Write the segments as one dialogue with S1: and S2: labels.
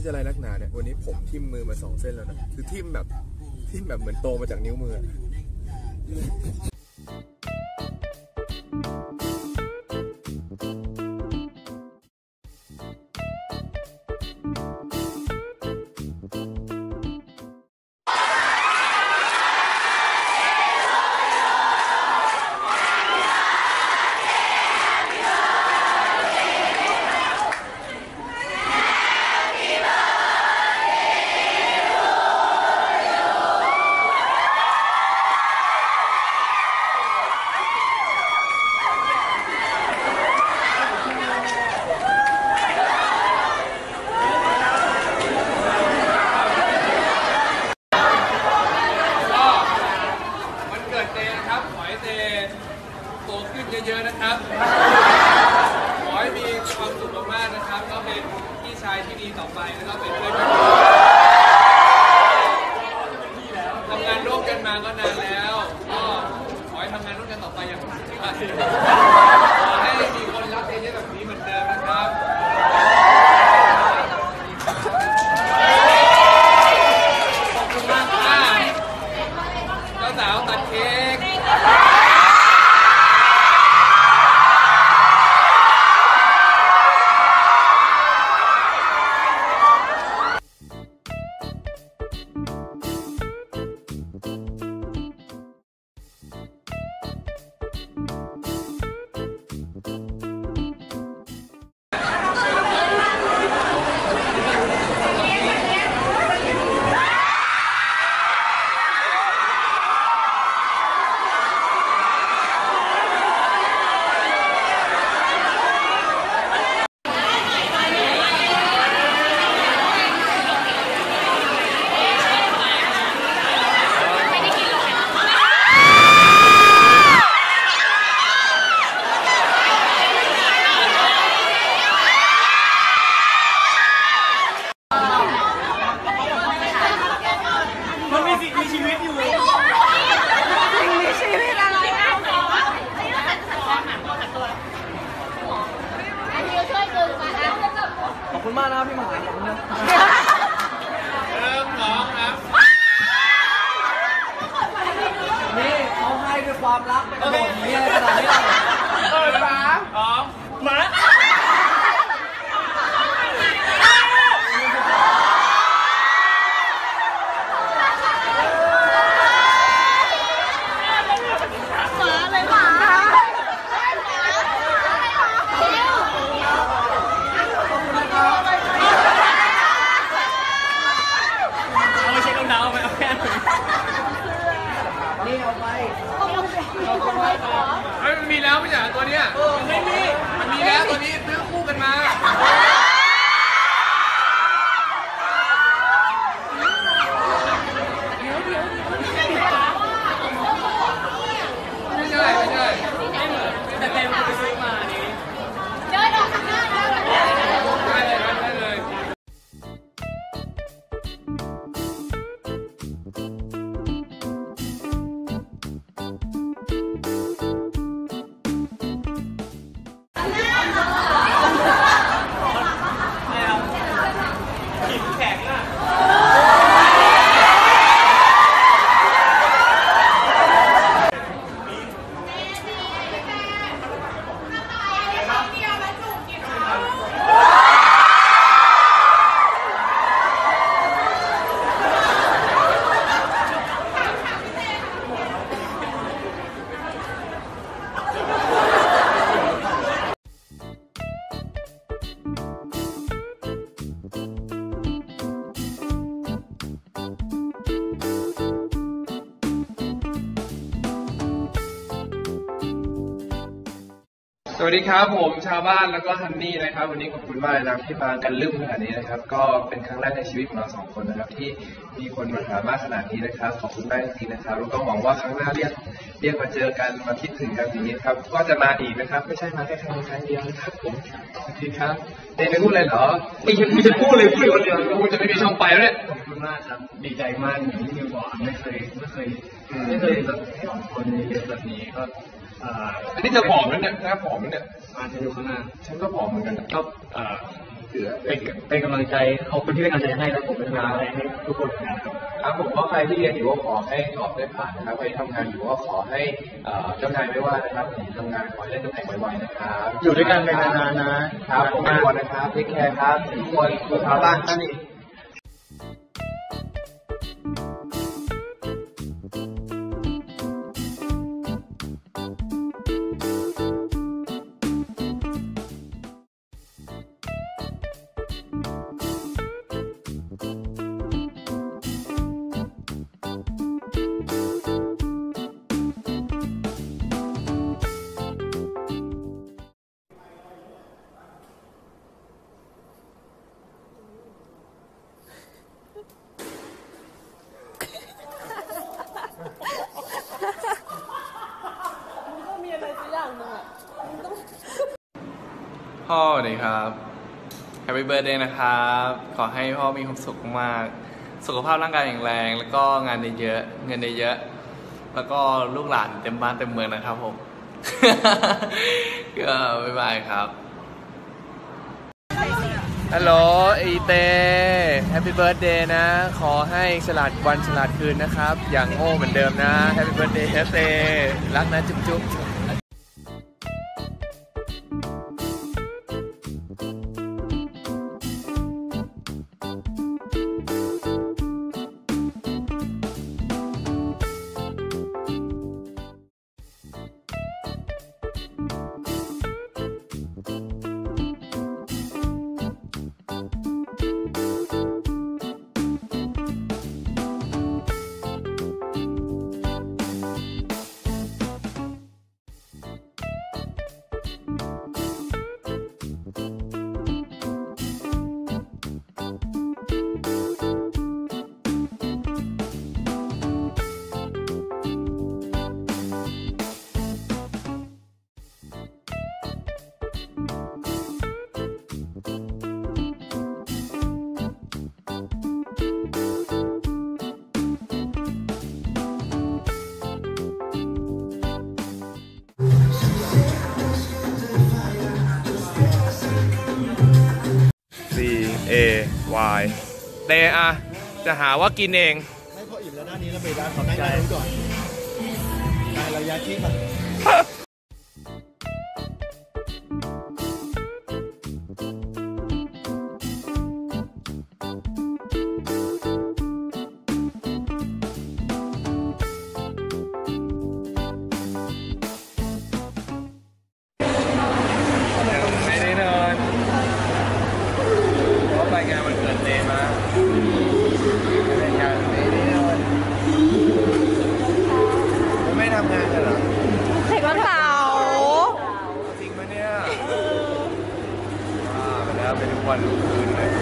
S1: จะอะไรนักหนาเนี่ยวันนี้ผมทิ่มมือมา2 เส้นแล้วนะคือทิ่มแบบเหมือนโตมาจากนิ้วมือ
S2: โตขึ้นเยอะๆนะครับขอให้มีความสุขมากๆนะครับก็เป็นพี่ชายที่ดีต่อไปแล้วก็เป็นเพื่อนที่ดีทำงานร่วมกันมาก็นานแล้วก็ขอให้ทำงานร่วมกันต่อไปอย่างสุดท้ายขอให้มีคนรักเยอะๆแบบนี้เหมือนเดิมนะครับขอบคุณมากค่ะเจ้าสาวตัดเค้ก
S3: ขอบคุณมากนะครับพี่มหาขอบคุณนะ
S2: เริ่มร้องครับ
S3: นี่เขาให้ด้วยความรักเป็นบทนี้ขนาดนี้
S2: มามันมีแล้วไม่ใช่ตัวเนี้ยไม่มีมันมีแล้วตัวนี้ซื้อคู่กันมาไม่ใช่แต่เต็มไปซื้อมานี่เดินออกข้างหน้าได้เลย สวัสดีครับผมชาวบ้านแล้วก็ฮันนี่นะครับวันนี้ขอบคุณมากนะที่มากันลึกขนาดนี้นะครับก็เป็นครั้งแรกในชีวิตของเรา2 คนนะครับที่มีคนมาหามากขนาดนี้นะครับขอบคุณมากจริงๆนะครับแล้วก็หวังว่าครั้งหน้าเรียกมาเจอกันมาคิดถึงกันอย่างนี้ครับก็จะมาอีกนะครับไม่ใช่มาแค่ครั้งเดียวนะครับผมสวัสดีครับไม่พูดเลยเหรอไม่จะพูดเลยพูดคนเดียวกูจะไม่มีช่องไปแล้วเนี่ย
S3: ขอบคุณมากครับดีใจมากอย่างที่นิวบอกไม่เคยแบบให้ของคนเยอะแบบนี้ก็
S2: อันนี้จะผอมแล้วเนี่ยถ้าผอมแล้วเนี่ย
S3: อาจจะอยู่ข้างหน้า
S2: ฉันก็ผอมเหมือนกัน
S3: ก็เป็นกำลังใจขอบคุณที่เป็นกำลังใจให้และผมเป็นกำลังใจให้ทุกคนนะครับ
S2: ครับผมก็ใครที่เรียนอยู่ก็ขอให้สอบได้ผ่านนะครับใครทำงานอยู่ก็ขอให้เจ้านายไม่ว่านะครับผมทำงานขอให้ได้ตำแหน่งไวๆนะครับ
S3: อยู่ด้วยกันไปนานๆนะครับ
S2: ผมเป็นคนนะครับเทคแคร์ครับทุกคนอยู่ทางบ้านท่านนี้
S4: พ่อสวัสดีครับ Happy Birthday นะครับ ขอให้พ่อมีความสุขมาก สุขภาพร่างกายแข็งแรง แล้วก็งานเยอะๆเงินเยอะๆแล้วก็ลูกหลานเต็มบ้านเต็มเมืองนะครับผม ก็บ๊ายบายครับ ฮัลโหลอีเต้ Happy Birthday นะ ขอให้ฉลาดวันฉลาดคืนนะครับ อย่างโง่เหมือนเดิมนะ Happy Birthday เต้ รักนะจุ๊บๆCAY เตอะจะหาว่ากินเอง
S5: ไม่พออิ่มแล้วด้านนี้แล้วไปด้านขอนั่งด้านนู้นก่อนได้เราย้ายที่ก่อน
S4: เป็นวันคืนเลย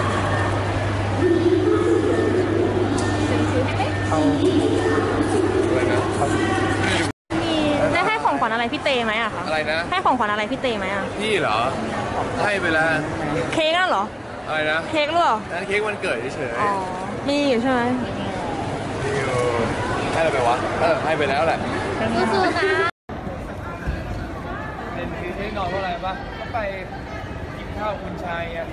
S4: เอาอะไรนะ
S6: ได้ให้ของขวัญอะไรพี่เตไหมอะคะ
S4: อะไรนะ
S6: ให้ของขวัญอะไรพี่เตไหมอะ
S4: พี่เหรอให้ไปแล้ว
S6: เค้กน่ะเหรออะไรนะเค้กหรือเปล่า
S4: นั่นเค้กวันเกิดเฉย
S6: ๆอ๋อมีอยู่ใช่ไหม
S4: มีอยู่ให้อะไรไปวะให้ไปแล้วแหละ
S6: สู้ๆนะ
S4: เป็นคือเค้กนอนเพราะอะไรปะก็ไปข้าวคุณชายอ่ะ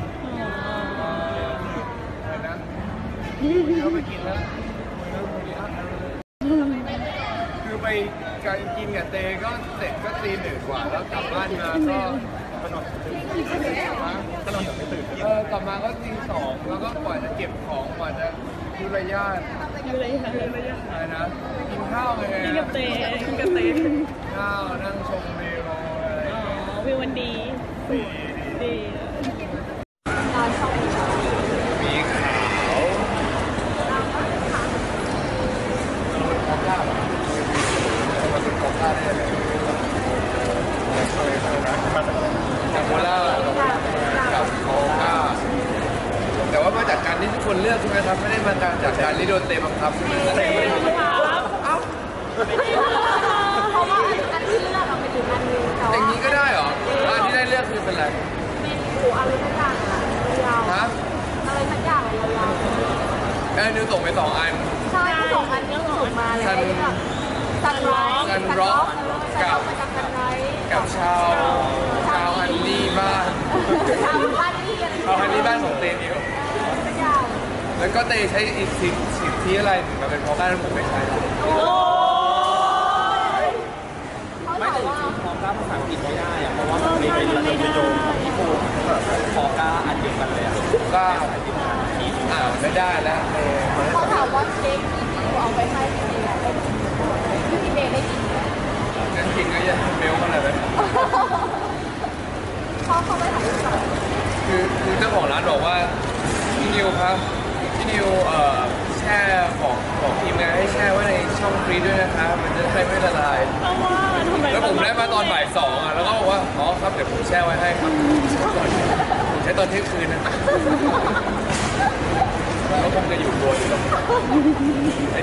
S4: อะไรนะเขาไปกินแล้วคือไปการกินกับเตก็เสร็จก็ตี 1 กว่าแล้วกลับบ้านมาก็กลับมาก็ตี 2แล้วก็กว่าจะเก็บของกว่าจะดูระยะอะไรนะกินข้าวไง
S6: กินกับเต
S4: ข้าวนั่งชมวิวอะไร
S6: วิววันดี
S4: มีขาวของยากมันเป็นของยากได้เลยจากโคราชกับโคก้าแต่ว่ามาจากการที่ทุกคนเลือกใช่ไหมครับไม่ได้มาจากการที่โดนเตะบังคับใช่ไหมเตะไม่ได้บังคับเอ้า
S6: เพราะว่าอันที่เลือกเราไปถึงอันนึง
S4: อย่างนี้ก็ได้เหรออันที่ได้เลือกคือเป็นอะไร
S6: อะไรสักอย่างอะยาวอะไรสักอย่างยาว
S4: นิวส่งไป2 อัน
S6: ใช่2 อันนี้ส่งมาเลยซัน
S4: ร็อกกับชาวฮันนี่บ้าน
S6: ชาวฮันนี่
S2: เอาฮันนี่บ้านของเตนิว
S6: สักอย่าง
S2: แล้วก็เตใช้อีกสิทธิอะไรถึงมาเป็นพอก้าผมไม่ใช่
S6: โอ้ยเขา
S5: ไม่
S6: ถาม
S5: แต่
S6: ว่า
S5: พอก้าภาษาอังกฤษไม่ได้อะเพราะว่ามันไม่โยงกับญี่ปุ่นพอก้าอันเดียวกันเลยอะ
S2: ก็ไม่ได้แล้ว
S6: เขาถามว่าเค้กที่พี่เอาไปให้พี่เมย์ได้กินพี่เมย์ได้กินไหม
S2: งั้นจริงก็อย่าเมลมาเลยไหม
S6: เขาไม่ถ่ายรูปก่อน
S2: คือเจ้าของร้านบอกว่าพี่นิวครับพี่นิวแช่ของทีมงานให้แช่ไว้ในช่องฟรีซด้วยนะครับมันจะได้ไม่ละลายแล้วผมได้มาตอนบ่าย2อ่ะแล้วก็บอกว่าอ๋อครับเดี๋ยวผมแช่ไว้ให้ครับผมใช้ตอนเที่ยงคืนนะแล้วคงจะอยู่ตัวอยู่ตรงไอ้